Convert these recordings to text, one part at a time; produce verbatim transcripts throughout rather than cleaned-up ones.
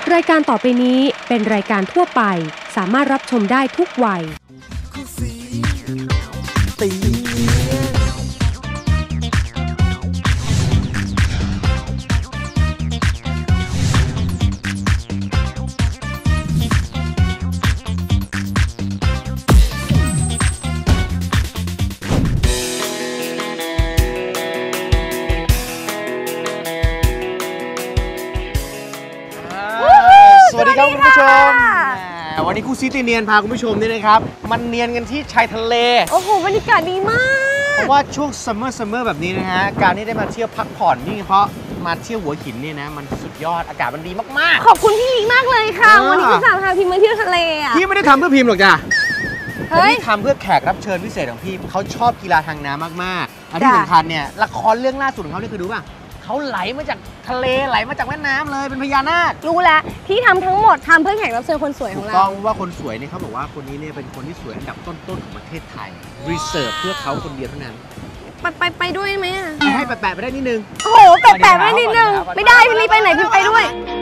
รายการต่อไปนี้เป็นรายการทั่วไปสามารถรับชมได้ทุกวัยตีสวัสดีครับคุณผู้ชมวันนี้คู่ซีตีเนียนพาคุณผู้ชมนี่นะครับมันเนียนกันที่ชายทะเลโอ้โหบรรยากาศดีมากเพราะว่าช่วงซัมเมอร์ซัมเมอร์แบบนี้นะฮะการที่ได้มาเที่ยวพักผ่อนนี่เพราะมาเที่ยวหัวหินเนี่ยนะมันสุดยอดอากาศมันดีมากๆขอบคุณพี่ลิงมากเลยค่ะวันนี้พี่สาวพาพิมพ์มาเที่ยวทะเลอ่ะพี่ไม่ได้ทำเพื่อพิมพ์หรอกจ้ะเฮ้ยพี่ทำเพื่อแขกรับเชิญพิเศษของพี่เขาชอบกีฬาทางน้ำมากๆและที่สำคัญเนี่ยละครเรื่องล่าสุดของเขาเนี่ยคือดูป่ะเขาไหลมาจากทะเลไหลมาจากแม่น้ำเลยเป็นพญานาครู้แล้วที่ทำทั้งหมดทำเพื่อแขกรับเชิญคนสวยของเราถูกต้องว่าคนสวยเนี่ยเขาบอกว่าคนนี้เนี่ยเป็นคนที่สวยอันดับต้นๆของประเทศไทยรีเสิร์ฟเพื่อเขาคนเดียวเท่านั้นไปไปไปด้วยไหมอ่ะให้แปะๆไปได้นิดนึงโอ้โหแปะๆไปนิดนึงไม่ได้พี่ลีไปไหนพี่ไปด้วย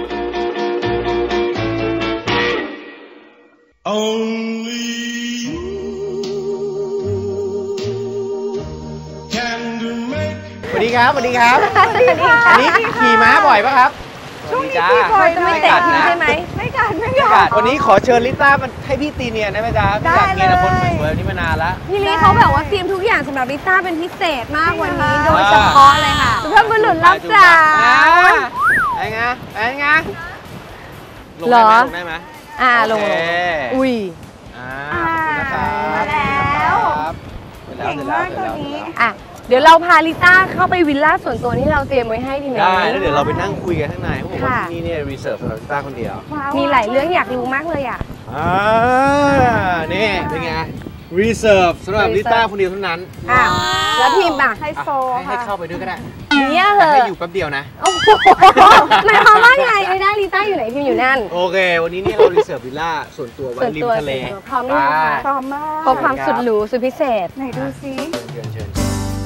สวัสดีครับสวัสดีครับสวัสดีค่ะอันนี้ขี่ม้าบ่อยปะครับช่วงนี้พี่พลอยจะไม่เตะพี่ใช่ไหมไม่กัดไม่กัดวันนี้ขอเชิญลิต้ามันให้พี่ตีเนียนได้ไหมจ๊ะพี่อยากเนียนกับคนสวยๆนี้มานานแล้วพี่ลีเขาแบบว่าเตรียมทุกอย่างสำหรับลิต้าเป็นพิเศษมากวันนี้โดยเฉพาะเลยค่ะสุภาพบุรุษรับจ๋าไอ้ไงไอ้ไงลงได้ไหมอ่าลงอุ้ยอ่ามาแล้วเก่งมากตัวนี้อ่ะเดี๋ยวเราพาลิต้าเข้าไปวิลล่าส่วนตัวที่เราเตรียมไว้ให้ทีนี้ได้แล้วเดี๋ยวเราไปนั่งคุยกันข้างในเขาบอกว่าที่นี่เนี่ยรีเสิร์ฟสำหรับลิต้าคนเดียวมีหลายเรื่องอยากรู้มากเลยอ่ะอ่านี่เป็นไงรีเสิร์ฟสำหรับลิต้าคนเดียวเท่านั้นอ้าวแล้วพิมพ์อ่ะให้โซให้เข้าไปด้วยก็ได้เนี่ยเหรอให้อยู่แป๊บเดียวนะโอ้โหหมายความว่าไงไม่ได้ลิต้าอยู่ไหนพิมพ์อยู่นั่นโอเควันนี้เนี่ยเรารีเสิร์ฟวิลล่าส่วนตัวไว้ริมทะเลพร้อมไหมคะพร้อมมากพบความสุดหรูสุดพิเศษไหนดูซิเชิญเชิญ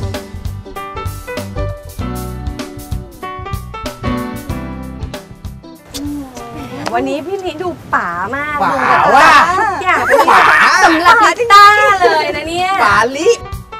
วันนี้พี่ลีดูป๋ามากป๋าว่ะทุกอย่างเป็นป๋าสำหรับลิต้าเลยนะเนี่ยป๋าลิ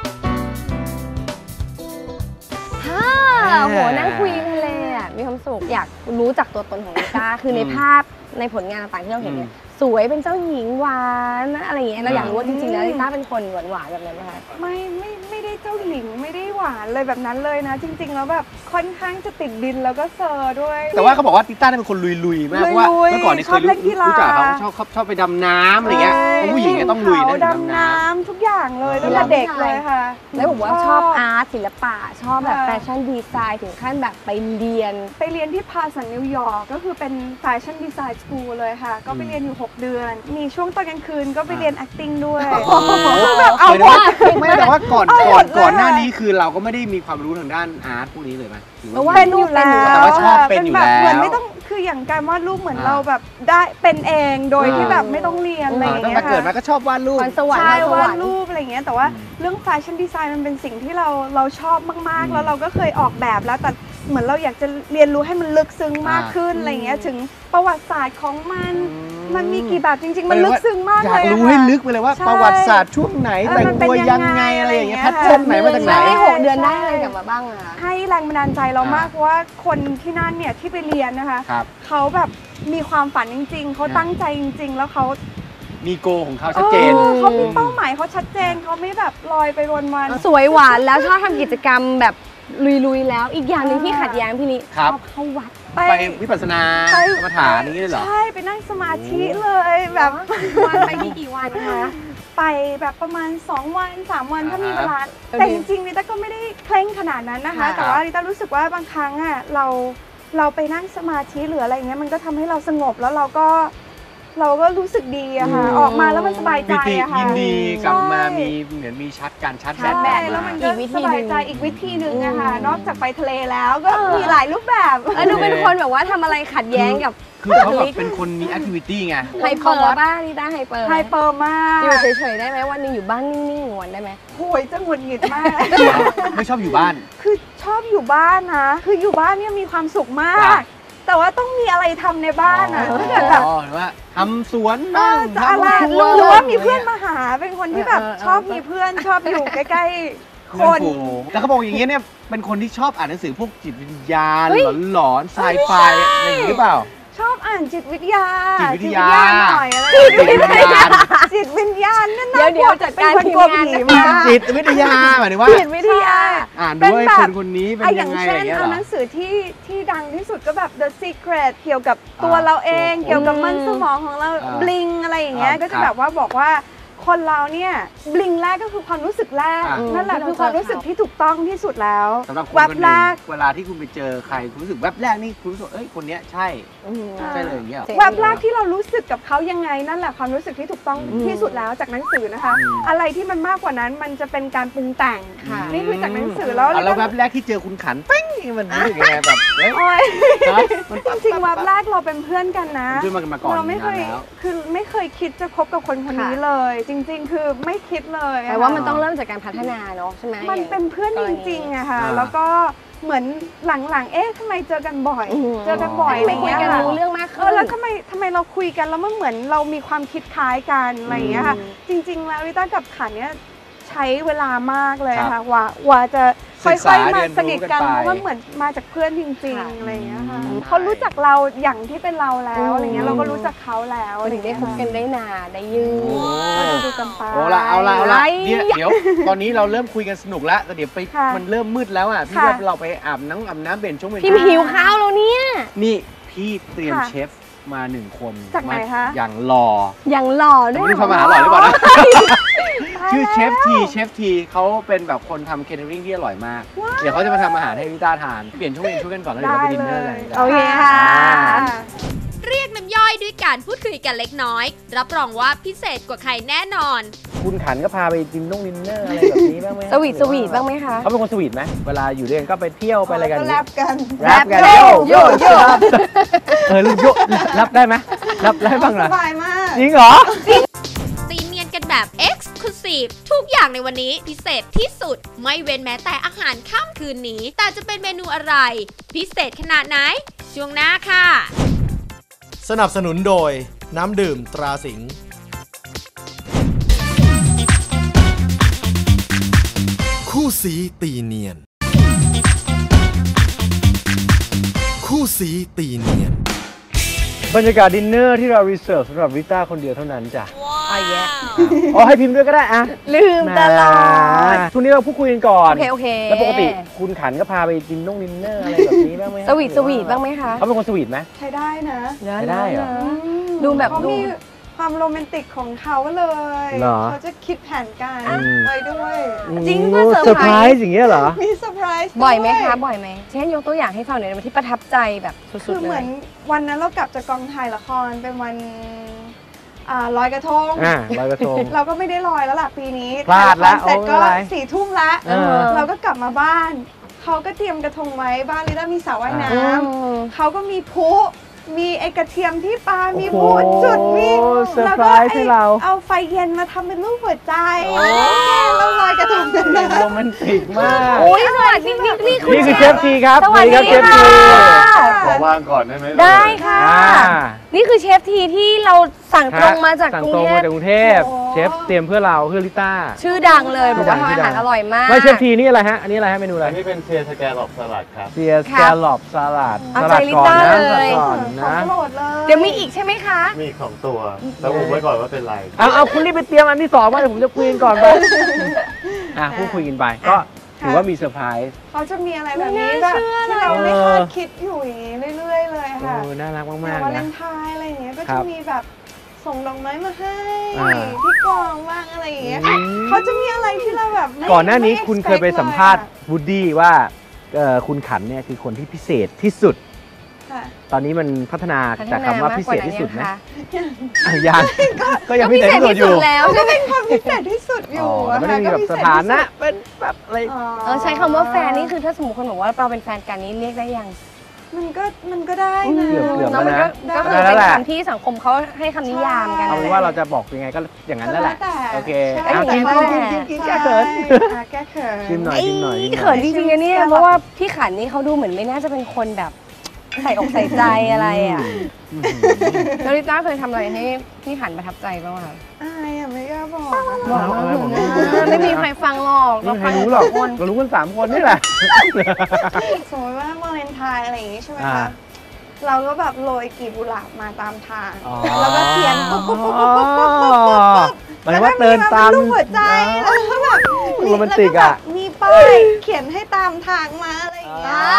ฮ่าโหนั่งคุยทะเลอ่ะมีความสุขอยากรู้จักตัวตนของลิต้าคือในภาพในผลงานต่างๆที่เราเห็นเนี่ยสวยเป็นเจ้าหญิงหวานอะไรอย่างเงี้ยเราอยากรู้ว่าจริงๆแล้วลิต้าเป็นคนหวานๆแบบนั้นไหมคะไม่ไม่ไม่ได้เจ้าหญิงไม่ได้หวานเลยแบบนั้นเลยนะจริงๆแล้วแบบค่อนข้างจะติดดินแล้วก็เซอร์ด้วยแต่ว่าเขาบอกว่าลิต้าเป็นคนลุยๆมากเพราะว่าเมื่อก่อนเนี่ยเคยรู้จักเขาชอบชอบไปดำน้ำอะไรเงี้ยผู้หญิงเนี่ยต้องลุยนะดำน้ำทุกอย่างเลยตั้งแต่เด็กเลยค่ะแล้วผมว่าชอบอาร์ตศิลปะชอบแบบแฟชั่นดีไซน์ถึงขั้นแบบไปเรียนไปเรียนที่พาสันนิวยอร์กก็คือเป็นแฟชั่นดีไซน์สคูลเลยค่ะก็ไปเรียนอยู่หกเดือนมีช่วงตอนกลางคืนก็ไปเรียน acting ด้วยแบบเอาหมดไม่แต่ว่าก่อนก่อนก่อนหน้านี้คือเราก็ไม่ได้มีความรู้ทางด้านอาร์ตพวกนี้เลยไหมเพราะว่าเป็นอยู่แล้วแต่ว่าชอบเป็นอยู่แล้วเหมือนไม่ต้องคืออย่างการวาดรูปเหมือนเราแบบได้เป็นเองโดยที่แบบไม่ต้องเรียนอะไรอย่างเงี้ยตั้งแต่เกิดมาก็ชอบวาดรูปใช่วาดรูปอะไรอย่างเงี้ยแต่ว่าเรื่องแฟชั่นดีไซน์มันเป็นสิ่งที่เราเราชอบมากๆแล้วเราก็เคยออกแบบแล้วแต่เหมือนเราอยากจะเรียนรู้ให้มันลึกซึ้งมากขึ้นอะไรเงี้ยถึงประวัติศาสตร์ของมันมันมีกี่แบบจริงๆมันลึกซึ้งมากเลยอยากรู้ให้ลึกไปเลยว่าประวัติศาสตร์ช่วงไหนแต่งตัวยังไงอะไรอย่างเงี้ยแพทเทิร์นไหนมาจากไหนให้หกเดือนได้อะไรกลับมาบ้างอะให้แรงบันดาลใจเรามากเพราะว่าคนที่นั่นเนี่ยที่ไปเรียนนะคะเขาแบบมีความฝันจริงๆเขาตั้งใจจริงๆแล้วเขามีโกของเขาชัดเจนเขามีเป้าหมายเขาชัดเจนเขาไม่แบบลอยไปวันๆสวยหวานแล้วชอบทำกิจกรรมแบบลุยๆแล้วอีกอย่างหนึ่งที่ขัดแย้งพี่ลิชอบเข้าวัดไปวิปัสสนากรรมฐานนี้เลยเหรอใช่ไปนั่งสมาธิเลยแบบวันไปกี่วันคะไปแบบประมาณสองวันสามวันถ้ามีเวลาแต่จริงๆลิต้าก็ไม่ได้เคร่งขนาดนั้นนะคะแต่ว่าลิต้ารู้สึกว่าบางครั้งอ่ะเราเราไปนั่งสมาธิหรืออะไรเงี้ยมันก็ทำให้เราสงบแล้วเราก็เราก็รู้สึกดีอะค่ะออกมาแล้วมันสบายใจอะค่ะยินดีกลับมามีเหมือนมีชัดการชัดแบบแบบแล้วมันก็สบายใจอีกวิธีหนึ่งอะค่ะนอกจากไปทะเลแล้วก็มีหลายรูปแบบดูเป็นคนแบบว่าทำอะไรขัดแย้งกับคือเขาแบบเป็นคนมีแอคทิวิตี้ไงไฮเปอร์บ้างนี่ได้ไฮเปอร์ไฮเปอร์มากอยู่เฉยๆได้ไหมวันนึงอยู่บ้านนิ่งๆวันได้ไหมโหยจะหงุดหงิดมากไม่ชอบอยู่บ้านคือชอบอยู่บ้านนะคืออยู่บ้านเนี่ยมีความสุขมากแต่ว่าต้องมีอะไรทำในบ้านอ่ะถ้าเกิดแบบอ๋อหรือว่าทำสวนเอบ้างอจะอะไรทำหรือว่ามีเพื่อนมาหาเป็นคนที่แบบชอบมีเพื่อนชอบอยู่ใกล้ๆคเพื่อนนฝูงแต่เขาบอกอย่างเงี้ยเนี่ยเป็นคนที่ชอบอ่านหนังสือพวกจิตวิญญาณเฮ้ยหลอนๆไซไฟอะไรอย่างนี้หรือเปล่าชอบอ่านจิตวิทยาจิตวิทยาหน่อยอะไรจิตวิทยาจิตวิญญาณนั่นเดี๋ยวเดี๋ยวจัดการเป็นคนทีมกลัวงานผีนะมาจิตวิทยาหมายถึงว่าจิตวิทยาอ่านด้วยคนคนนี้เป็นอ่ะอยัย่าง งไงอะเช่ไรนเงี้ยเหรเอาอหนังสือที่ที่ดังที่สุดก็แบบ The Secret เกี่ยวกับตัวอ่าเราเองตัวเกี่ยวกับมันสมองของเราอ่าบลิงอะไรอย่างเงี้ยอ่าก็จะครับแบบว่าบอกว่าคนเราเนี่ยบลิงแรกก็คือความรู้สึกแรกอ่านั่นแหละที่เราคือความรู้สึกที่ถูกต้องที่สุดแล้วสำหรับคนแวคบนหแรนึ่งกเวลาที่คุณไปเจอใครคุณรู้สึกแวบแรกนี่คุณรู้สึกเอ้ยคนเนี้ยใช่อืมใช่เลยอย่างเงี้ยเหรอแวบแรกที่เรารู้สึกกับเขายังไงนั่นแหละความรู้สึกที่ถูกต้องอืมที่สุดแล้วจากหนังสือนะคะอืมอะไรที่มันมากกว่านั้นมันจะเป็นการปรุงแต่งค่ะนี่คือจากหนังสือแล้วอ่ะแล้วแวบแรกที่เจอคุณขันเป้งนี่มันรู้สึกยังไงแบบเฮ้ยโอ้ยฮะมันจริงๆแวบแรกเราเป็นเพื่อนกันนะขึ้นมากันมาก่อนเราไม่เคยนานแล้วคือไม่เคยคิดจะคบกับคนคนนี้ค่ะเลย จริง ๆ คือไม่คิดเลยอะแต่ว่ามันต้องเริ่มจากการพัฒนาเนาะใช่ไหมมันเป็นเพื่อนจริงๆอะค่ะอ่าแล้วก็เหมือนหลังๆ เอ๊ะทำไมเจอกันบ่อยอืมเจอกันบ่อยอะไรไม่คุยเงี้ยกันค่ะรู้เรื่องมากเอขึ้อน แล้วทำไมทำไมเราคุยกันแล้วมันเหมือนเรามีความคิดคล้ายกันอะไรอย่างเงี้ยค่ะอืมจริง ๆ แล้วริต้ากับขันเนี่ยใช้เวลามากเลยครัค่ะบว่าว่าจะค่ศึกษาอยๆมาเรียนรู้สนิทกันกันไปเพราะว่าเหมือนมาจากเพื่อนจริงค่ะๆอะไรอย่างเงี้ยค่ะอืมเขารู้จักเราอย่างที่เป็นเราแล้วอืมอะไรเงี้ยเราก็รู้จักเขาแล้วถึงได้คบกันได้นานได้ยืโอ้นก็ดูกันไปโอ้ละเอาละเอาละไอ้เดี๋ยวเดี๋ยวตอนนี้เราเริ่มคุยกันสนุกแล้วแต่เดี๋ยวไปค่ะมันเริ่มมืดแล้วอ่ะพี่ค่ะว่าเราไปอาบน้ำอาบน้ำเบนช่วงเบนพี่หิวข้าวแล้วเนี่ยนี่พี่เตรียมค่ะเชฟมาหนึ่งคนจากไหนมคะอย่างหล่ออย่างหล่อด้ไม่วยรู้ทำอาหารอร่อยหรือเปล่านะตายชื่อเชฟแล้วทีเชฟทีเขาเป็นแบบคนทำเคเทอริงที่อร่อยมาก เดี๋ยวเขาจะมาทำอาหารให้พี่ต้าทาน เปลี่ยนช่วงเย็นช่วยกันก่อนแล้วเดี๋ยวเราไปดินเนอร์กันโอเคค่ะเรียกน้ำย่อยด้วยการพูดคุยกันเล็กน้อย รับรองว่าพิเศษกว่าใครแน่นอนคุณขันก็พาไปดินนงดินเนอร์อะไรแบบนี้บ้างไหมสวีทสวีทบ้างไหมคะเขาเป็นคนสวีทไหมเวลาอยู่ด้วยกันก็ไปเที่ยวไปอะไรกันก็แลบกันแรปกันโย่โย่โย่เออลูกโยรับได้ไหมรับได้บ้างเหรอสบายมากจริงเหรอตีเนียนกันแบบ Exclusive ทุกอย่างในวันนี้พิเศษที่สุดไม่เว้นแม้แต่อาหารค่ำคืนนี้ แต่จะเป็นเมนูอะไร พิเศษขนาดไหน ช่วงหน้าค่ะสนับสนุนโดยน้ำดื่มตราสิงห์คู่สีตีเนียน คู่สีตีเนียนบรรยากาศดินเนอร์ที่เรารีเซิร์ฟสำหรับริต้าคนเดียวเท่านั้นจ้ะอ๋อแย่อ๋อให้พิมพ์ด้วยก็ได้อะลืมตลอดช่วงนี้เราพูดคุยกันก่อนโอเคโอเคแล้วปกติคุณขันก็พาไปดินนงดินเนอร์อะไรแบบนี้บ้างไหมสวีทสวีทบ้างไหมคะเขาเป็นคนสวีทไหมใช้ได้นะใช้ได้เหรอดูแบบเขาดูมีความโรแมนติกของเขาเลยเหรอเขาจะคิดแผนการอืมไว้ด้วยจริงป่ะเซเซออร์ร์ไพไพรรส์ส์อย่างเงี้ยเหรอมีเซอร์ไพรส์บ่อยไหมด้วคะบ่อยไหมเช่นยกตัวอย่างให้ฟังหน่อยได้ไหมที่ประทับใจแบบสุคืดอๆเหเลมือย นวันนั้นเรากลับจากกองถ่ายละครเป็นวันอ่าลอยกระทงอ่าลอยกระทงเราก็ไม่ได้ลอยแล้วล่ะปีนี้พลาดละถ่ายละครเสร็จก็โอ้ไม่เป็นไรสี่ทุ่มละเออเราก็กลับมาบ้าน เขาก็เตรียมกระทงไว้บ้านลิต้ามีสระว่ายน้อืมำเขาก็มีพลุมีไอกระเทียมที่ปลา มีโอ้พโหลุจุดมีเซอร์ไพรส์ให้เราเอาไฟเย็นมาทำเป็นรูปหัวใจแล้วลอยกระทงกันนะโรแมนติกมากโอ้ยสวัสดีนี่นี่คุณนี่คือเชฟทีครับสวัสดีครับเชฟค่ะทีขอวางก่อนได้ไหมได้ค่ะอ่านี่คือเชฟทีที่เราสั่งตรงมาจากสั่งกรุงตรงเทมาพจากกรุงเทพโอ้เชฟเตรียมเพื่อเราเพื่อลิต้าชื่อดังเลยบอกว่าชื่ทำอดัอาง หารอร่อยมากไม่เชฟทีนี่อะไรฮะ อันนี้อะไรฮะเมนูอะไรอันนี้เป็นเซียสแกลลอบสลัดครับเซียสครัแกบลลอบสลัดเอาสใจลัดลิก่อนต้านะเลยสลัดก่อนของนะโปรดเลยเดี๋ยวมีอีกใช่ไหมคะมีอีกสองตัวแล้วผมไว้ก่อนว่าเป็นไรเอาเอาคุณรีบไปเตรียมอันที่สองมาเดี๋ยวผมจะคุยกันก่อนไปอ่ะพูดคุยกันไปก็ถือว่ามีเซอร์ไพรส์เขาจะมีอะไรแบบนี้ไม่แบน่าบเชื่อที่เราเลยไม่คาดคิดอยู่อย่างนี้เรื่อยๆเลยโอ้ค่ะน่ารักอย่างมากวาๆเลนะนไทน์อะไรอย่างเงี้ยก็ครัจะบมีแบบส่งดอกไม้มาให้อ่าที่กองบ้างอะไรอย่างเงี้ยอืค่ะมเขาจะมีอะไรที่เราแบบไม่ก่อนหน้านี้ไม่คุณเคยไป expect สัมภาษณ์เลยวูดดี้ว่าเอ่อคุณขันเนี่ยคือคนที่พิเศษที่สุดค่ะตอนนี้มันพัฒนาพัฒจากนาคำว่ามาพิกกว่าเศษนั้นที่สุดไหมยังคะอ่ะยังก็ยังก็พิพิเศษเศษที่สุดที่อยู่สุดแล้วใช่ไหมความพิเศษที่สุดออ๋ยู่ออะไม่ได้มีค่ะแบบก็พิสเศษถาที่นะสุดเป็นแบบอะไรอ๋อเออใช้คำว่าแฟนนี่คือถ้าสมมติคนบอกว่าเราเป็นแฟนกันนี่เรียกได้ยังมันก็มันก็ได้นะเกือบเกือบเนาะแล้วมันนะก็ก็คือได้เป็นแล้วแหละคำที่สังคมเขาให้คำนิยามกันเอานั่นเป็นแหละว่าเราจะบอกยังไงก็อย่างนั้นแล้วแหละแต่โอเคใช่เอากินแต่กินกินกินแก้เขินใช่อ่ะแก้เขินชิมหน่อยชิมหน่อยชิมหน่เขิอยนจริงๆนะเนี่ยเพราะว่าพี่ขันนี่เขาดูเหมือนไม่น่าจะเป็นคนแบบใส่อกใส่ใจอะไรอ่ะแล้วลิต้าเคยทำอะไรให้พี่หันประทับใจบ้างคะอายอ่ะไม่กล้าบอกบอกมาเถอะนะไม่มีใครฟังหรอกไม่มีใครรู้หรอกเรารู้กันสามคนนี่แหละสมมติว่าวาเลนไทน์อะไรอย่างงี้ใช่ไหมอ่าคะเราก็แบบโรยกลีบกุหลาบมาตามทางอ๋อแล้วก็เขียนปุ๊บปุ๊บปุ๊บปุ๊บปุ๊บปุ๊บปุ๊บปุ๊บหมายถึงว่าเดินตามแล้วก็รูปหัวใจแล้วก็แบบโรแมนติกอะแล้วแบบมีป้ายเขียนให้ตามทางมาอะไรอย่างเงี้ย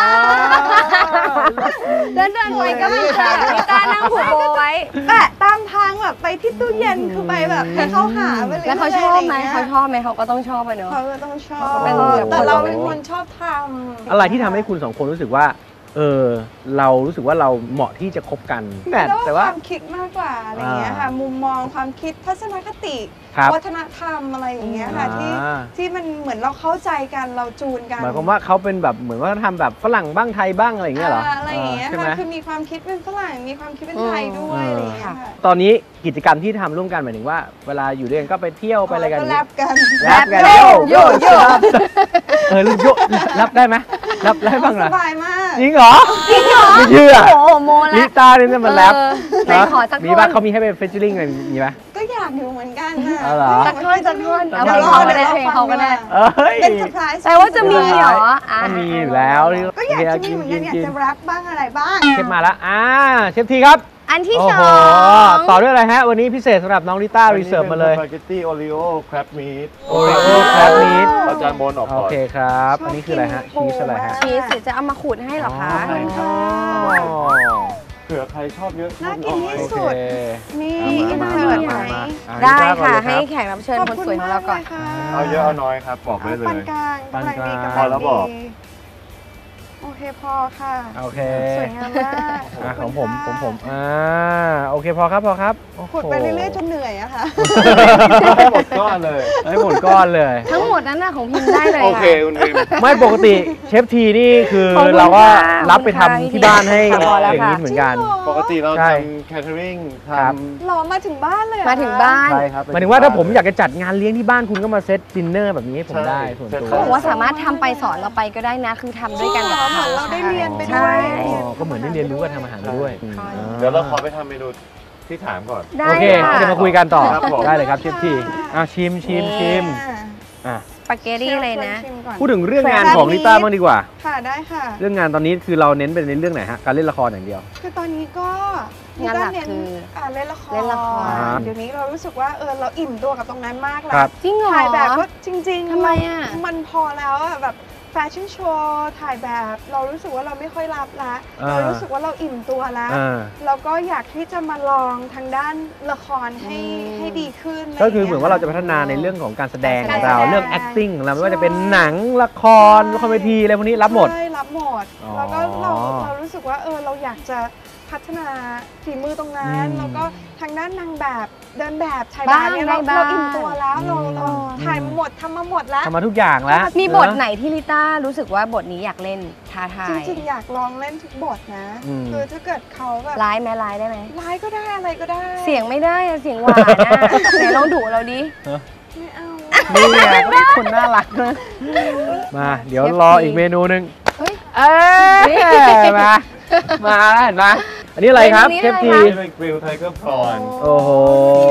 เดินเดินไปก็ไม่เจอลิต้านั่งผูกโบไว้แปะตามทางแบบไปที่ตู้เย็นคือไปแบบให้เขาหาไปเลยแล้วเขาชอบไหมเขาชอบไหมเขาก็ต้องชอบไปเนอะเขาก็ต้องชอบเป็นแบบแต่เราคนเป็นคนชอบทำอะไรที่ทำให้คุณสองคนรู้สึกว่า เออ เรารู้สึกว่าเราเหมาะที่จะคบกันแต่แล้วแต่คว่าวามคิดมากกว่าอะไรอย่างเงี้ยค่ะอ่ามุมุมมองความคิดทัศนคติครับวัฒนธรรมอะไรอย่างเงี้ยค่ะอ่าที่ที่มันเหมือนเราเข้าใจกันเราจูนกันหมายความว่าเขาเป็นแบบเหมือนว่าทำแบบฝรั่งบ้างไทยบ้างอะไรอย่างเงี้ยเหรออ่าอะไรอย่างเงี้ยใช่ไหมค่ะคือมีความคิดเป็นฝรั่งมีความคิดเป็นไทยด้วยอะไรอย่างเงี้ยค่ะตอนนี้กิจกรรมที่ทำร่วมกันหมายถึงว่า เวลาอยู่ด้วยกันก็ไปเที่ยวไปอะไรกันก็แลบกันแรปกันโยโยโยเออลูกโยรับได้ไหมรับได้บ้างเหรอสบายมากจริงเหรอจริงเหรอไม่เชื่อโอ้โหโมลิแล้วตาเนี่ยมันแรปเออไหนขอสักมีท่ป่ะอนเขามีให้เป็นเฟเจอริงอะไรมีป่ะก็อยากอยู่เหมือนกันนะอ๋อเหรอสักท่อนสักท่อนเอาดี๋เพยลวงรอเขาก็ได้เพลงเขาก็ได้เอ้ยเป็นเซอร์ไพรส์แต่ว่าจะมีเหรออ่ะก็มีอยู่แล้วก็อยากจะมีเหมือนกันอยากจะแรปบ้างอะไรบ้างเชฟมาแล้วอ่าเชฟทีครับอันที่โอ้สโหองต่อด้วยอะไรฮะ วันนี้พิเศษสำหรับน้องลิต้ารีเสิร์ฟมาเลยสปาเกตตี้โอริโอแครบมีท Oreo crab meat เอาจานบนออกโอก่อนเคครับ อันนี้คืออะไรฮะ ชีสอะไรฮะชีสเดี๋ยวจะเอามาขูดให้เหรอคะใช่ครับอ๋อเผื่อใครชอบเยอะชน่าอบกินน้อยที่โอสุเคด นี่เอามาอินเสิร์ตไหมมามาอ่ได้ลิต้าก่อนค่ะเลยให้รับแขกรับเชิญขอบคนคุณสวยของเราก่อนมากลยค่ะเอาเยอะเอาน้อยครับ บอกได้เลปานยกลางปานกลางำลังดีพอแล้วบอกดีโอเคพอค่ะโอเคสวยงามมากอ่ะของผมขขอองณผมค่ะอ่าโอเคพอครับพอครับโอ้โหขุดไปเรื่อยๆจนเหนื่อยอะค่ะให้หมดก้อนเลยให้หมดก้อนเลยทั้งหมดนั้นน่ะของพิมพ์ได้เลยโอค่ะเคคุณพิมไม่ปกติเชฟทีนี่คือขอบคุณเราก็ค่ะรับไปขอบคุณทำค่ะที่บ้านให้พอแล้วอย่างค่ะนี้เหมือนกันจริงเหรอปกติเราใช่ทำแคทเทอริงทครับหรอมาถึงบ้านเลยเหรอมาถึงบ้านำใช่ครับหมายถึงว่าถ้าผมอยากจะจัดงานเลี้ยงที่บ้านคุณก็มาเซตดินเนอร์แบบนี้ให้ผมใช่ได้ส่วนตัวเซตเขาบอกว่าสามารถทำไปสอนเราไปก็ได้นะ คือทำด้วยกันกับเหมือนเราได้เรียนไปด้วยใช่อ๋อก็เหมือนได้เรียนรู้การทำอาหารไปด้วยใช่อืมเดี๋ยวเราขอไปทำเมนูที่ถามก่อนได้โอเคค่ะเดี๋ยวมาคุยกันต่อครับผมได้เลยครับเชฟทีอ่ะชิมชิมชิมอ่าอ่ะสปาเกตตี้เลยนะชิมก่อนพูดถึงเรื่องงานแฟนของลิต้าบ้างดีกว่าค่ะได้ค่ะเรื่องงานตอนนี้คือเราเน้นเป็นในเรื่องไหนฮะการเล่นละครอย่างเดียวคือตอนนี้ก็งานหลักเน้นคืออ่าเล่นละครเล่นละครอ่าเดี๋ยวนี้เรารู้สึกว่าเออเราอิ่มตัวกับตรงนั้นมากแล้ครัวบจริงเหรอถ่ายแบบก็จริงๆทำไมอ่ะมันพอแล้วอะแบบแฟชั่นโชว์ถ่ายแบบเรารู้สึกว่าเราไม่ค่อยรับละอ่าเรารู้สึกว่าเราอิ่มตัวแล้วอ่าแล้วก็อยากที่จะมาลองทางด้านละครให้อืมให้ดีขึ้นก็คือเหมือนว่าเราจะพัฒนาในเรื่องของการแสดงของเราเรื่อง acting ของเราไม่ว่าจะเป็นหนังละครละครเวทีอะไรพวกนี้รับหมดใช่รับหมดอ๋อแล้วก็เราเรารู้สึกว่าเออเราอยากจะพัฒนาฝีมือตรงนั้นอืมแล้วก็ทางด้านนางแบบเดินแบบถ่ายบ้าแบงบเนี่ยได้เราบ้างเราอิ่มตัวแล้วเราอืมเราถ่ายมาหมดทำมาหมดแล้วทำมาทุกอย่างแล้วมีบทเนอะไหนที่ลิต้ารู้สึกว่าบทนี้อยากเล่นท้าทาจยริงๆอยากลองเล่นทุกบทนะอืมคือถ้าเกิดเขาแบบร้ายไหมร้ายได้ไหมร้ายก็ได้อะไรก็ได้เสียงไม่ได้อะเสียงหวานนะไหนลองดุเราดิไม่เอานี่ไงก็เป็นคนน่ารักนะมาเดี๋ยวรออีกเมนูหนึ่งเฮ้ยเอ้ยมา มาแล้วเห็นไหมอันนี้อะไรครับเมนูนี้เชฟอะไรทีคะนี่เป็นกริลไทเกอร์พรอนโอ้โห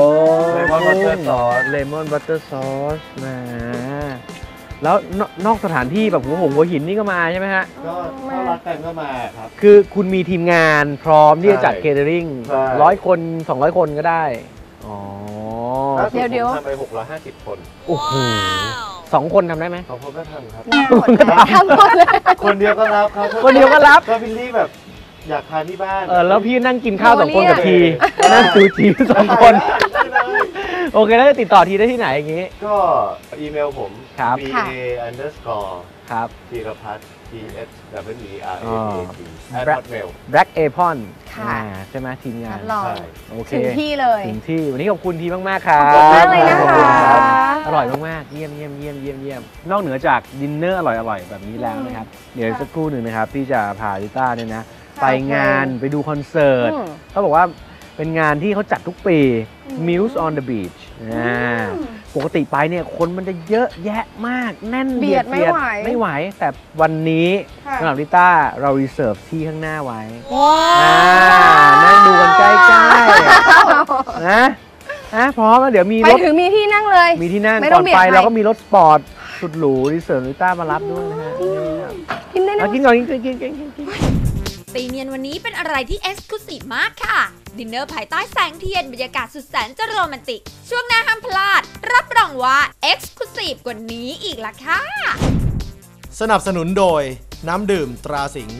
Lemon butter sauce เลมอนบัตเตอร์ซอสมาแล้วนนอกสถานที่แบบหัวหงหัวหินนี่ก็มาใช่ไหมฮะก็ถ้ารักกันก็มาครับคือคุณมีทีมงานพร้อมที่จะจัดใช่เคเทอริงใช่ร้อยคนสองร้อยคนก็ได้ อ๋อล่าสุเดี๋ยวเดี๋ยวผมทำไปหกร้อยห้าสิบคนโอ้โหสองคนทำได้ไหมสองคนก็ทำครับทำหมดเลยคนเดียวก็รับครับคนเดียวก็รับก็บิลลี่แบบอยากทานที่บ้านเออแล้วพี่นั่งกินข้าวสองคนโอ้กับเนี่ยที นั่งดูทีสองคนได้เลยโอเคแล้วจะติดต่อทีได้ที่ไหนอย่างงี้ก็อีเมลผมครับ b a underscore ครับธีรพัฒน์ t h w e r a อ๋อ p at hotmail Black Apron ค่ะอ่าใช่ไหมทีมงานรับรองใช่โอเคถึงที่เลยถึงที่วันนี้ขอบคุณทีมากๆครับขอบคุณมากเลยนะคะขอบณรับอร่อยมากๆเยี่ยมเยี่ยมเยี่ยมเยี่ยมเยี่ยมนอกเหนือจากดินเนอร์อร่อยๆแบบนี้แล้วนะครับ เดี๋ยวสักครู่หนึ่งนะครับพี่จะพาลิต้าเนี่ยนะไปงานไปดูคอนเสิร์ตอืมเขาบอกว่าเป็นงานที่เขาจัดทุกปี Muse on the Beach อ่าปกติไปเนี่ยคนมันจะเยอะแยะมากแน่นเบียดไม่ไหวไม่ไหวแต่วันนี้ค่ะสำหรับลิต้าเรารีเซิร์ฟที่ข้างหน้าไว้ว้าอ่านั่งดูกันใกล้ๆนะนะพร้อมแล้วเดี๋ยวมีไปรถถึงมีที่นั่งเลยมีที่นั่งไม่ก่ต้อองนเบียดไปใครเราก็มีรถสปอร์ตสุดหรูรีเซิร์ฟลิต้ามารับด้วยนะฮะกินได้นะเอากินก่อนกินกินกินกินกินตีเนียนวันนี้เป็นอะไรที่เอ็กซ์คลูซีฟมากค่ะ ดินเนอร์ภายใต้แสงเทียนบรรยากาศสุดแสนจะโรแมนติก ช่วงหน้าห้ามพลาด รับรองว่าเอ็กซ์คลูซีฟกว่านี้อีกละค่ะสนับสนุนโดยน้ำดื่มตราสิงห์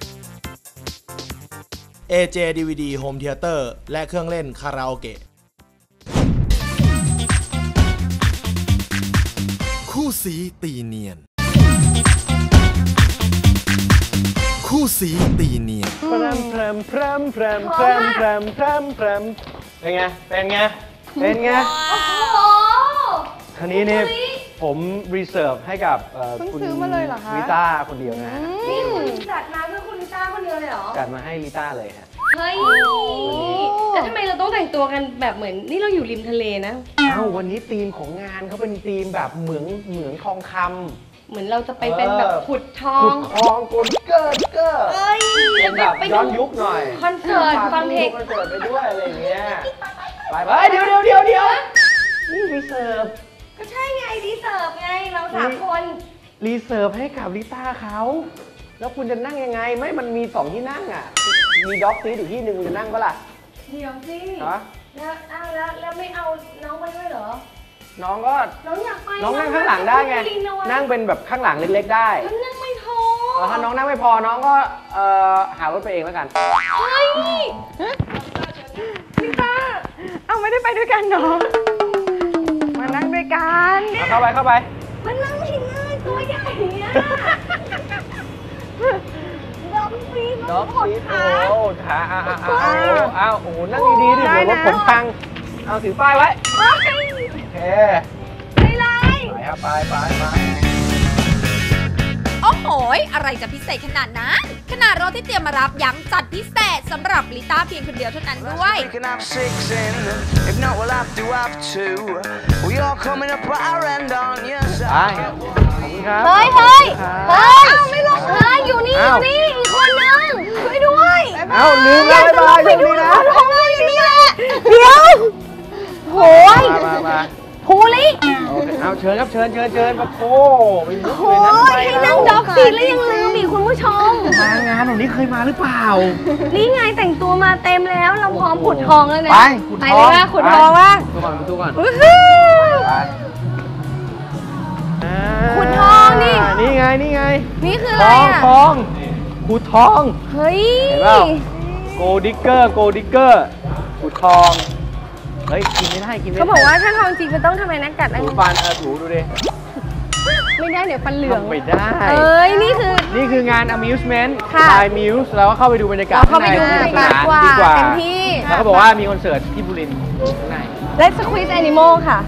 เอ เจ ดี วี ดี Home Theater และเครื่องเล่นคาราโอเกะคู่สีตีเนียน คู่สีตีเนียนพรำพรำพรำพรำพรำพรำพรำพรำเป็นไงเป็นไงเป็นไงคันนี้นี่ผมรีเซิร์ฟให้กับเอ่อเพิ่งคุณซื้อมาเลยเหรอคะลิต้าคนเดียวนะฮะนี่คุณจัดมาเพื่อคุณลิต้าคนเดียวเลยเหรอจัดมาให้ลิต้าเลยฮะเฮ้ย แล้วทำไมเราต้องแต่งตัวกันแบบเหมือนนี่เราอยู่ริมทะเลนะเอ้าวันนี้ธีมของงานเขาเป็นธีมแบบเหมืองเหมืองทองคำเหมือนเราจะไปเป็นแบบขุดทอขุงดทองโกลเกอร์เกอร์เอ้ยเป็นแบบไปดูย้อนยุคหน่อยคอนเสิร์ตฟังเพลงคอนเสิร์ตไปด้วยอะไรอย่างเงี้ยไปไปเดี๋ยวเดี๋ยวเดี๋ยวเดี๋ยวนี่รีเซิร์ฟก็ใช่ไงรีเสิร์ฟไงเราสามคนรีเซิร์ฟให้กับลิต้าเขาแล้วคุณจะนั่งยังไงไม่มันมีสองที่นั่งอ่ะมีด็อกซีทอยู่ที่หนึ่งคุณจะนั่งก็ล่ะเดี๋ยวสิฮะแล้วอ้าวแล้วแล้วไม่เอาน้องมาด้วยเหรอน้องก็น้องอยากไปน้องนั่งข้างหลังได้ไง นั่งเป็นแบบข้างหลังเล็กๆได้มันนั่งไม่พอเออถ้าน้องนั่งไม่พอน้องก็เอ่อหารถไปเองแล้วกันเฮ้ยลิต้าเอาไม่ได้ไปด้วยกันเนาะมานั่งด้วยกันเนี่ยเอาเข้าไปเข้าไปมันนั่งไม่ง่ายตัวใหญ่อะน้องฟีนด็อกกดซีทขาโอ้ขาอ้าวอ้าวอ้าวอ้าวโอ้โหนั่งดีๆดิเดี๋ยวรถผมพังเอาถือป้ายไว้โอเคไปเลยไปครับไปไปไปโอ้โหยอะไรจะพิเศษขนาดนั้น ขนาดรถที่เตรียมมารับยังจัดพิเศษสำหรับลิต้าเพียงคนเดียวเท่านั้นด้วย We can have six in. If not, we'll have to have two. We all coming up at our end on your ไป side. ขอบคุณครับเฮ้ยเฮ้ยครับเฮ้ยเอาไม่ลงเฮ้ยอยู่นี่ออ้าวยู่นี่อีกคนนึงช่วยด้วยเอ้าลืมแล้วบ๊ายบายสวัสดีนะขอโทษอยู่นี่แหละเดี๋ยวโหยมามามาภูริโอเคเอาเชิญครับเชิญเชิญเชิญมาโอ้ไปมุกโอ้เลยนะยให้นั่งด็อกซีทแล้วยังลืมอีกคุณผู้ชมมางานแบบนี้เคยมาหรือเปล่านี่ไงแต่งตัวมาเต็มแล้วเราพร้อมขุดทองแล้วนะไปขุดทองไปเลยว่าขุดทองว่าดูก่อนดูก่อนอื้อหือไปขุดทองนี่นี่ไงนี่ไงนี่คือทอะไรองอ่ะทองขุดทองเฮ้ยเห็นเปล่า โกดิกเกอร์โกดิกเกอร์ขุดทองเฮ้ยกินไม่ได้กินไม่ได้เขาบอกว่าถ้าทองจริงมันต้องทำไมนะกัดอันถูนี้ฟันเออถูดูดิไม่ได้เดี๋ยวฟันเหลืองทำไม่ได้เอ้ยนี่คือนี่คืองาน amusement ค่ะ by Muse แล้วก็เข้าไปดูบรรยากาศเราเข้าไปดูข้งในบรรยากาศสนุกว่าดีกว่าเต็มที่แล้วก็บอกว่ามีคอนเสิร์ตที่บุรีรัมย์ข้างใน Let's Squeeze Animal ค่ะ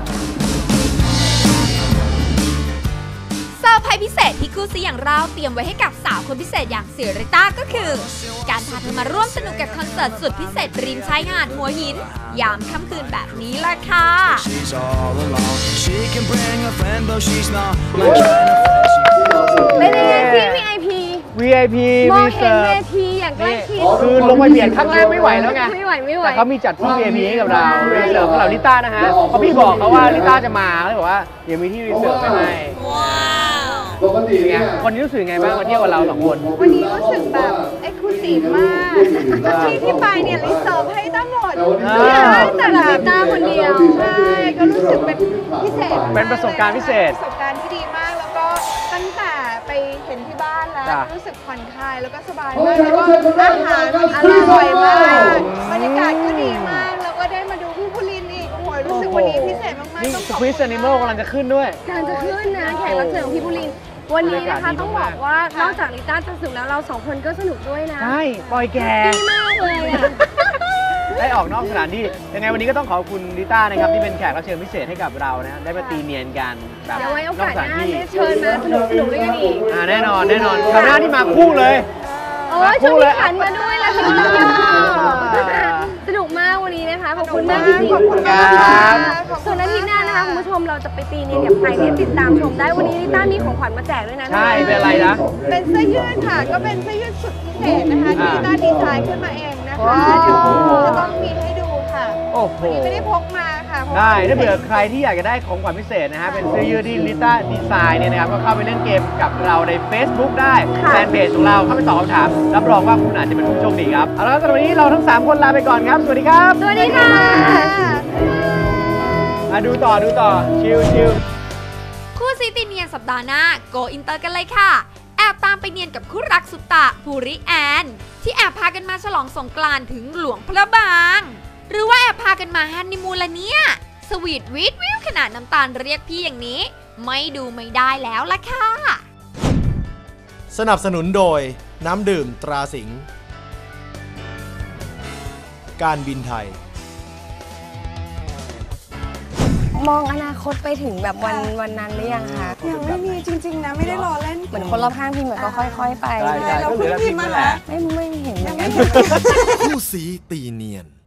เซอร์ไพรส์พิเศษที่คู่ซีอย่างเราเตรียมไว้ให้กับสาวคนพิเศษอย่างเซริต้าก็คือ การพาเธอมาร่วมสนุกกับคอนเสิร์ตสุดพิเศษริมชายหาดหัวหิน ยามค่ำคืนแบบนี้ล่ะค่ะ She's all alone. She can bring a friend, but she's not my kind of friend. เป็นยังไงที่ วี ไอ พีวี ไอ พีมองเห็น Reserve เวทีอย่างใกล้ชิดคือลงไปเบียดข้างล่างไม่ไหวแล้วไงไม่ไหวไม่ไหวแต่เขามีจัดที่ วี ไอ พี ให้กับเรารีเซิร์ฟสำหรับลิต้านะฮะเพราะพี่บอกเขาว่าลิต้าจะมาเขาเลยบอกว่าเดี๋ยวมีที่รีเซิร์ฟไปให้เป็นไงคนนี้รู้สึกไงบ้างมาเที่ยวกับเราสองคนวันนี้รู้สึกแบบเอ็กซ์คลูซีฟมากที่ที่ไปเนี่ยรีเซิร์ฟให้ตั้งหมดอ่าทุกอย่างแต่สำหรับละลิต้าคนเดียวใช่ก็รู้สึกเป็นพิเศษมากเป็นประสบการณ์พิเศษประสบการณ์ที่ดีมากแล้วก็ตั้งแต่ไปเห็นที่บ้านแล้วจ้ะรู้สึกผ่อนคลายแล้วก็สบายมากแล้วก็อาหารอร่อยมากบรรยากาศก็ดีมากแล้วก็ได้มาดูพี่พุลินอีกโอ้โหรู้สึกวันนี้พิเศษมากๆนี่ต้องสขอบควิคุสณแอนิมอลกำลังจะขึ้นด้วยการจะขึ้นนะแขกรับเชิญของพี่บุรินทร์วันนี้นะคะบรรยากาศดีต้องบอกว่านอกจากลิต้าจะสนุกแล้วเราสองคนก็สนุกด้วยนะใช่ปล่อยแกดีมากเลยอ่ะได้ออกนอกสถานที่ยังไงวันนี้ก็ต้องขอบคุณลิต้านะครับที่เป็นแขกรับเชิญพิเศษให้กับเรานะได้มาตีเนียนกันแบบเดี๋ยวไว้โอนอกกาสสหถานน้าที่ได้เชิญมาสนุกสนุกด้วยกันอีกอ่าแน่นอนแน่นอนคราวหน้าที่มาคู่เลยโอ้ยช่วงนี้ขันมาด้วยแล้วพี่ก็สนุกมากวันนี้นะคะนะคะขอบคุณมากจริงๆขอบคุณมากคค่ะรับส่วนอาทิตย์หน้านะคะคุณผู้ชมเราจะไปตีเนียนกับใครเนี่ยติดตามชมได้วันนี้ลิต้ามีของขวัญมาแจกด้วยนะใช่เป็นอะไรนะเป็นเสื้อยืดค่ะ ก็เป็นเสื้อยืดสุดพิเศษนะคะที่อ่าลิต้าดีไซน์ขึ้นมาเองนะคะว้าวเดี๋ยวจะต้องมีให้ดูค่ะโอ้โหวันนี้ไม่ได้พกมาค่ะเพราะได้ว่าถ้าเผื่อใครที่อยากจะได้ของขวัญพิเศษนะฮะเป็นเสื้อยืดที่ลิต้าดีไซน์เนี่ยนะครับก็เข้าไปเล่นเกมกับเราใน Facebook ได้แฟนเพจของเราเข้าไปตอบคำถามรับรองว่าคุณอาจจะเป็นผู้โชคดีครับเอาละครับสำหรับวันนี้เราทั้งสามคนลาไปก่อนครับสวัสดีครับสวัสดีค่ะมาดูต่อดูต่อชิลชิลคู่ซีตีเนียนสัปดาห์หน้าโกอินเตอร์กันเลยค่ะ แอบตามไปเนียนกับคู่รักสุดตะภูริแอน ที่แอบพากันมาฉลองสงกรานต์ถึงหลวงพระบาง หรือว่าแอบพากันมาฮันนีมูนละเนี่ย สวีทวิทวิวขนาดน้ำตาลเรียกพี่อย่างนี้ ไม่ดูไม่ได้แล้วล่ะค่ะสนับสนุนโดยน้ำดื่มตราสิงห์การบินไทยมองอนาคตไปถึงแบบวันวันนั้นหรือยังคะยังไม่มีจริงๆนะไม่ได้รอเล่นเหมือนคนรอบข้างพี่เหมือนก็ค่อยๆไปใช่ใช่เราก็เหลืเพิ่อง พิพิมมพ์พ์นั่มานแหแล้ละวไม่ไม่เห็นเหมือนกันคู่สีตีเนียน